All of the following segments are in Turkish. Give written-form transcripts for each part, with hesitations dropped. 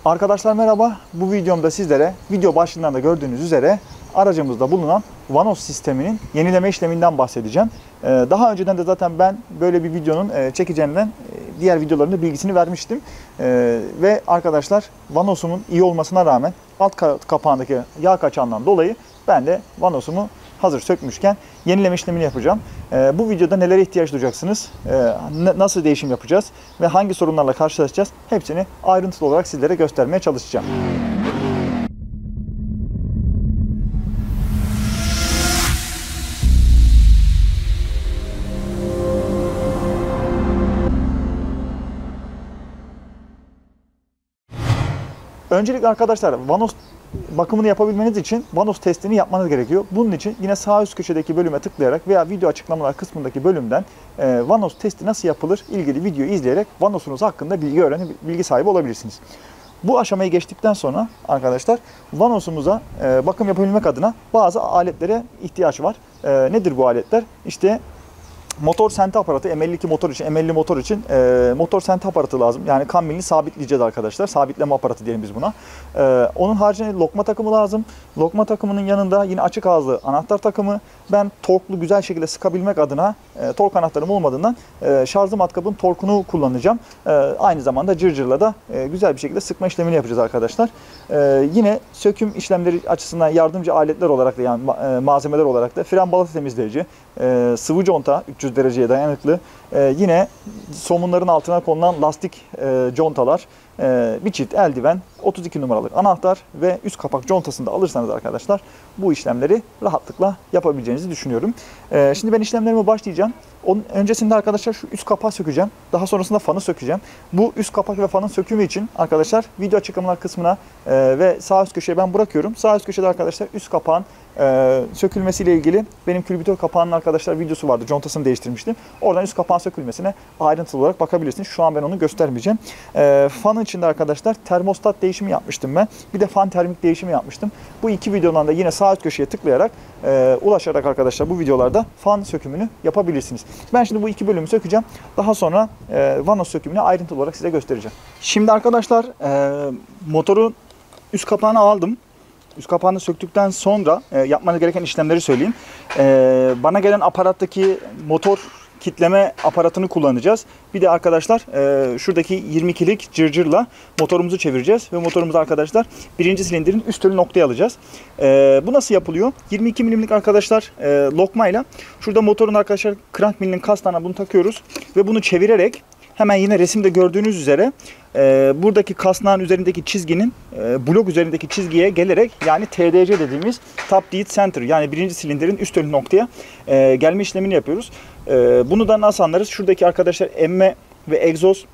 Arkadaşlar merhaba. Bu videomda sizlere video başlığından da gördüğünüz üzere aracımızda bulunan Vanos sisteminin yenileme işleminden bahsedeceğim. Daha önceden de zaten ben böyle bir videonun çekeceğinden diğer videolarında bilgisini vermiştim. Ve arkadaşlar Vanos'umun iyi olmasına rağmen alt kapağındaki yağ kaçağından dolayı ben de Vanos'umu hazır sökmüşken yenileme işlemini yapacağım. Bu videoda nelere ihtiyaç duyacaksınız, nasıl değişim yapacağız ve hangi sorunlarla karşılaşacağız hepsini ayrıntılı olarak sizlere göstermeye çalışacağım. Öncelikle arkadaşlar Vanos bakımını yapabilmeniz için Vanos testini yapmanız gerekiyor. Bunun için yine sağ üst köşedeki bölüme tıklayarak veya video açıklamalar kısmındaki bölümden Vanos testi nasıl yapılır ilgili videoyu izleyerek Vanos'unuz hakkında bilgi sahibi olabilirsiniz. Bu aşamayı geçtikten sonra arkadaşlar Vanos'umuza bakım yapabilmek adına bazı aletlere ihtiyaç var. Nedir bu aletler? İşte motor sente aparatı, M52 motor için, M50 motor için motor sente aparatı lazım. Yani kan milini sabitleyeceğiz arkadaşlar. Sabitleme aparatı diyelim biz buna. Onun haricinde lokma takımı lazım. Lokma takımının yanında yine açık ağızlı anahtar takımı. Ben torklu güzel şekilde sıkabilmek adına tork anahtarım olmadığından şarjlı matkabın torkunu kullanacağım. Aynı zamanda cırcırla da güzel bir şekilde sıkma işlemini yapacağız arkadaşlar. Yine söküm işlemleri açısından yardımcı aletler olarak da yani malzemeler olarak da fren balata temizleyici, sıvı conta 300 dereceye dayanıklı, yine somunların altına konulan lastik contalar, bir çift eldiven, 32 numaralı anahtar ve üst kapak contasını da alırsanız arkadaşlar bu işlemleri rahatlıkla yapabileceğinizi düşünüyorum. Şimdi ben işlemlerime başlayacağım. Onun öncesinde arkadaşlar şu üst kapağı sökeceğim. Daha sonrasında fanı sökeceğim. Bu üst kapak ve fanın sökümü için arkadaşlar video açıklamalar kısmına ve sağ üst köşeye ben bırakıyorum. Sağ üst köşede arkadaşlar üst kapağın sökülmesiyle ilgili benim külbütör kapağının arkadaşlar videosu vardı. Contasını değiştirmiştim. Oradan üst kapağın sökülmesine ayrıntılı olarak bakabilirsiniz. Şu an ben onu göstermeyeceğim. Fanın içinde arkadaşlar termostat değişimi yapmıştım ben. Bir de fan termik değişimi yapmıştım. Bu iki videodan da yine sağ üst köşeye tıklayarak ulaşarak arkadaşlar bu videolarda fan sökümünü yapabilirsiniz. Ben şimdi bu iki bölümü sökeceğim. Daha sonra Vanos sökümünü ayrıntılı olarak size göstereceğim. Şimdi arkadaşlar motorun üst kapağını aldım. Üst kapağını söktükten sonra yapmanız gereken işlemleri söyleyeyim. Bana gelen aparattaki motor kitleme aparatını kullanacağız. Bir de arkadaşlar şuradaki 22'lik cırcırla motorumuzu çevireceğiz. Ve motorumuzu arkadaşlar birinci silindirin üst ölü noktaya alacağız. Bu nasıl yapılıyor? 22 milimlik arkadaşlar lokmayla şurada motorun arkadaşlar crank milinin kaslarına bunu takıyoruz. Ve bunu çevirerek hemen yine resimde gördüğünüz üzere buradaki kasnağın üzerindeki çizginin blok üzerindeki çizgiye gelerek yani TDC dediğimiz Top Dead Center yani birinci silindirin üst ölü noktaya gelme işlemini yapıyoruz. Bunu da nasıl anlarız? Şuradaki arkadaşlar emme ve egzoz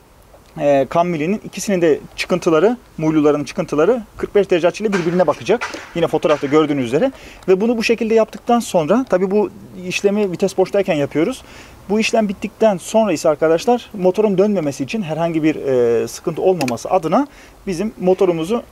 kan milinin ikisinin de çıkıntıları, muyluların çıkıntıları 45 derece açıyla birbirine bakacak. Yine fotoğrafta gördüğünüz üzere. Ve bunu bu şekilde yaptıktan sonra tabi bu işlemi vites boştayken yapıyoruz. Bu işlem bittikten sonra ise arkadaşlar motorun dönmemesi için herhangi bir sıkıntı olmaması adına bizim motorumuzu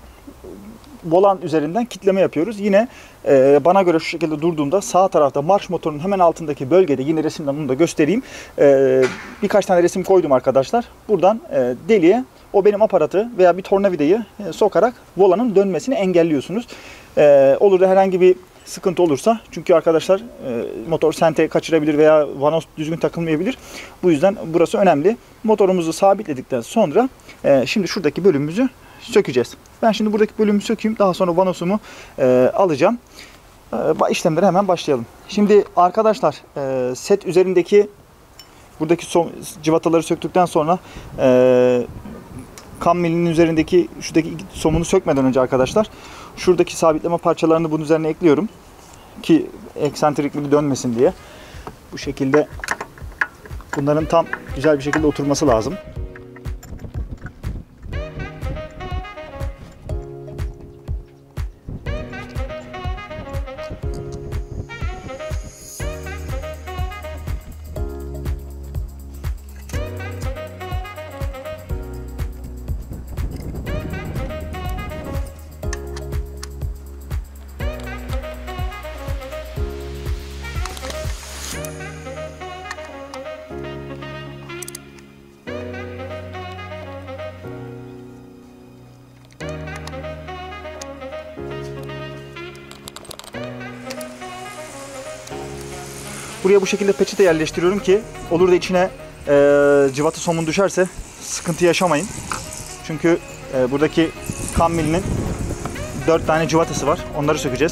volan üzerinden kitleme yapıyoruz. Yine bana göre şu şekilde durduğumda sağ tarafta marş motorunun hemen altındaki bölgede yine resimden bunu da göstereyim. Birkaç tane resim koydum arkadaşlar. Buradan deliğe o benim aparatı veya bir tornavidayı sokarak volanın dönmesini engelliyorsunuz. Olur da herhangi bir sıkıntı olursa çünkü arkadaşlar motor sente kaçırabilir veya Vanos düzgün takılmayabilir. Bu yüzden burası önemli. Motorumuzu sabitledikten sonra şimdi şuradaki bölümümüzü sökeceğiz. Ben şimdi buradaki bölümü sökeyim. Daha sonra Vanos'umu alacağım. İşlemlere hemen başlayalım. Şimdi arkadaşlar set üzerindeki buradaki cıvataları söktükten sonra kan milinin üzerindeki şuradaki somunu sökmeden önce arkadaşlar şuradaki sabitleme parçalarını bunun üzerine ekliyorum. Ki eksentrikli dönmesin diye. Bu şekilde bunların tam güzel bir şekilde oturması lazım. Buraya bu şekilde peçete yerleştiriyorum ki olur da içine cıvata somun düşerse sıkıntı yaşamayın. Çünkü buradaki kan milinin 4 tane cıvatası var. Onları sökeceğiz.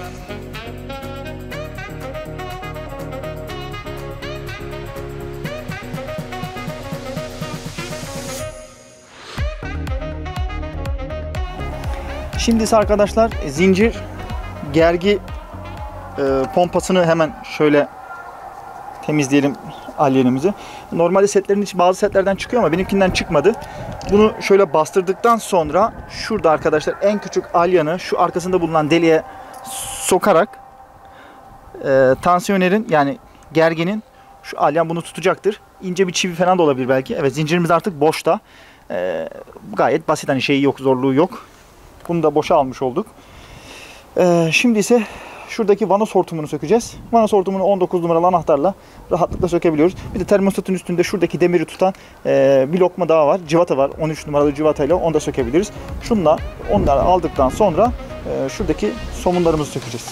Şimdi ise arkadaşlar zincir gergi pompasını hemen şöyle temizleyelim alyenimizi. Normalde setlerin içi bazı setlerden çıkıyor ama benimkinden çıkmadı. Bunu şöyle bastırdıktan sonra şurada arkadaşlar en küçük alyanı şu arkasında bulunan deliğe sokarak tansiyonerin yani gerginin şu alyan bunu tutacaktır. İnce bir çivi falan da olabilir belki. Evet, zincirimiz artık boşta. Gayet basit, hani şeyi yok, zorluğu yok. Bunu da boşa almış olduk. Şimdi ise şuradaki vanos hortumunu sökeceğiz. Vanos hortumunu 19 numaralı anahtarla rahatlıkla sökebiliyoruz. Bir de termostatın üstünde şuradaki demiri tutan bir lokma daha var. Cıvata var. 13 numaralı cıvatayla onu da sökebiliriz. Şunla onları aldıktan sonra şuradaki somunlarımızı sökeceğiz.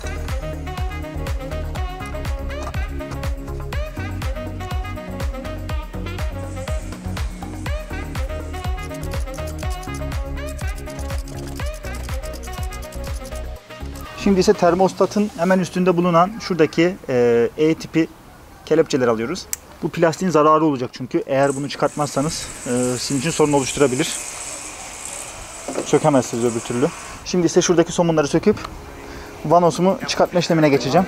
Şimdi ise termostatın hemen üstünde bulunan şuradaki E tipi kelepçeleri alıyoruz. Bu plastiğin zararı olacak çünkü eğer bunu çıkartmazsanız sizin için sorun oluşturabilir. Sökemezsiniz öbür türlü. Şimdi ise şuradaki somunları söküp vanosumu çıkartma işlemine geçeceğim.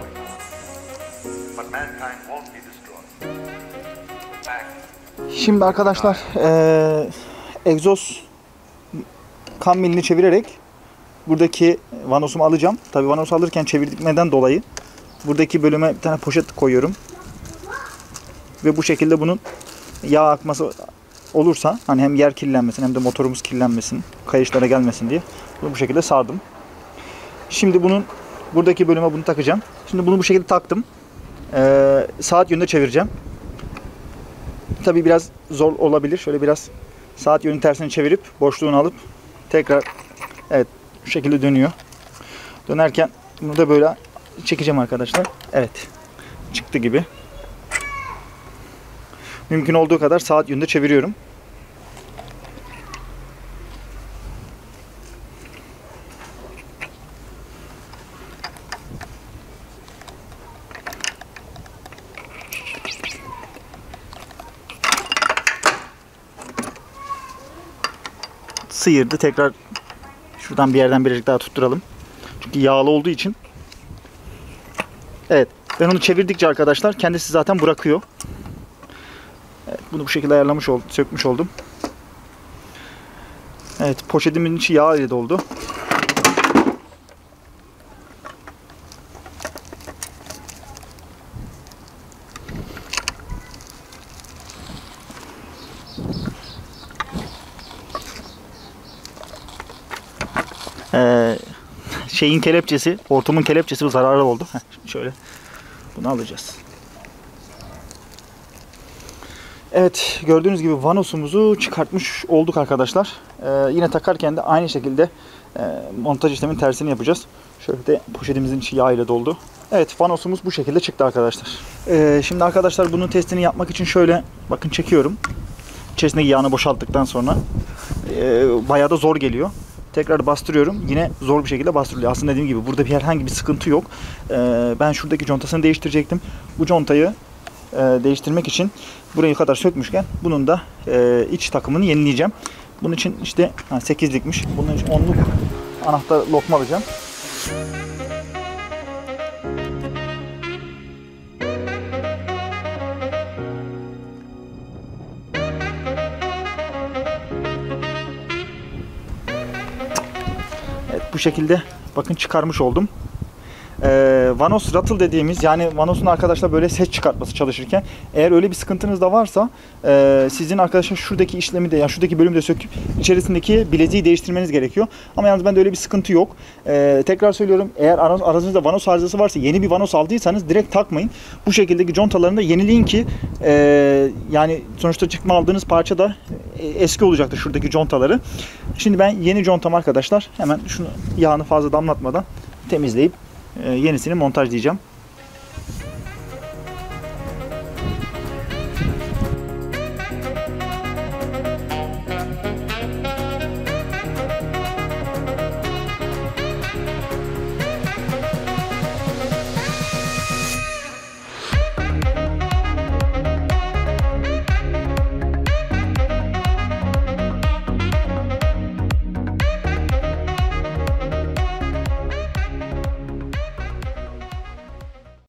Şimdi arkadaşlar egzoz kan milini çevirerek buradaki vanosumu alacağım. Tabii vanosu alırken çevirmeden dolayı buradaki bölüme bir tane poşet koyuyorum. Ve bu şekilde bunun yağ akması olursa hani hem yer kirlenmesin hem de motorumuz kirlenmesin, kayışlara gelmesin diye bunu bu şekilde sardım. Şimdi bunun buradaki bölüme bunu takacağım. Şimdi bunu bu şekilde taktım. Saat yönünde çevireceğim. Tabii biraz zor olabilir. Şöyle biraz saat yönünün tersine çevirip boşluğunu alıp tekrar evet bu şekilde dönüyor. Dönerken bunu da böyle çekeceğim arkadaşlar. Evet. Çıktı gibi. Mümkün olduğu kadar saat yönünde çeviriyorum. Sıyırdı. Tekrar şuradan bir yerden birazcık daha tutturalım. Çünkü yağlı olduğu için. Evet. Ben onu çevirdikçe arkadaşlar kendisi zaten bırakıyor. Evet, bunu bu şekilde ayarlamış oldum, sökmüş oldum. Evet, poşetimin içi yağ ile doldu. Şeyin kelepçesi, hortumun kelepçesi bu zararlı oldu. Şöyle bunu alacağız. Evet, gördüğünüz gibi vanosumuzu çıkartmış olduk arkadaşlar. Yine takarken de aynı şekilde montaj işleminin tersini yapacağız. Şöyle de poşetimizin içi yağ ile doldu. Evet, vanosumuz bu şekilde çıktı arkadaşlar. Şimdi arkadaşlar bunun testini yapmak için şöyle bakın çekiyorum. İçerisindeki yağını boşalttıktan sonra bayağı da zor geliyor. Tekrar bastırıyorum. Yine zor bir şekilde bastırılıyor. Aslında dediğim gibi burada herhangi bir sıkıntı yok. Ben şuradaki contasını değiştirecektim. Bu contayı değiştirmek için burayı kadar sökmüşken bunun da iç takımını yenileyeceğim. Bunun için işte 8'likmiş. Bunun için 10'luk anahtar lokma alacağım. Evet, bu şekilde bakın çıkarmış oldum. Vanos rattle dediğimiz, yani vanosun arkadaşlar böyle ses çıkartması çalışırken eğer öyle bir sıkıntınız da varsa sizin arkadaşlar şuradaki işlemi de, yani şuradaki bölümü de söküp içerisindeki bileziği değiştirmeniz gerekiyor. Ama yalnız bende öyle bir sıkıntı yok. Tekrar söylüyorum, eğer aranızda vanos arızası varsa, yeni bir vanos aldıysanız direkt takmayın. Bu şekildeki contalarını da yenileyin ki yani sonuçta çıkma aldığınız parça da eski olacaktır şuradaki contaları. Şimdi ben yeni contam arkadaşlar hemen şunu yağını fazla damlatmadan temizleyip yenisini montajlayacağım.